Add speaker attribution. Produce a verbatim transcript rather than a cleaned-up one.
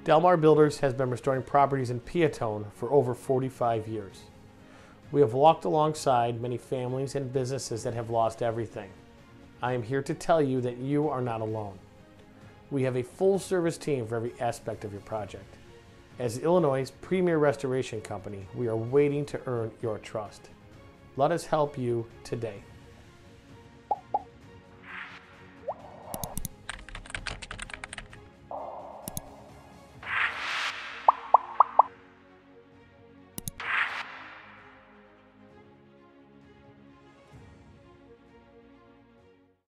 Speaker 1: Delmar Builders has been restoring properties in Peatone for over forty-five years. We have walked alongside many families and businesses that have lost everything. I am here to tell you that you are not alone. We have a full-service team for every aspect of your project. As Illinois' premier restoration company, we are waiting to earn your trust. Let us help you today.